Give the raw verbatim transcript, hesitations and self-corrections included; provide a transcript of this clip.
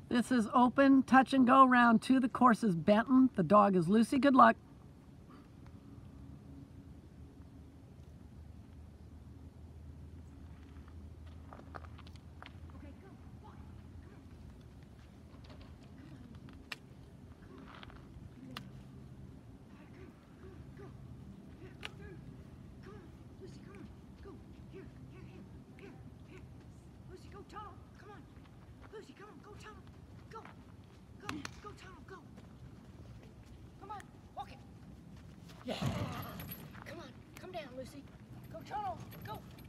This is open, touch and go round two. The course is Benton. The dog is Lucy. Good luck. Okay, go. Walk. Come on. Come on. Come on. Go. Here, go through. Come on. Lucy, come on. Go. Here, here, here, here, here. Lucy, go tunnel. Come on. Lucy, come on. Go tunnel. Go. Go. Go tunnel. Go. Come on. Walk it. Yeah. Come on. Come down, Lucy. Go tunnel. Go.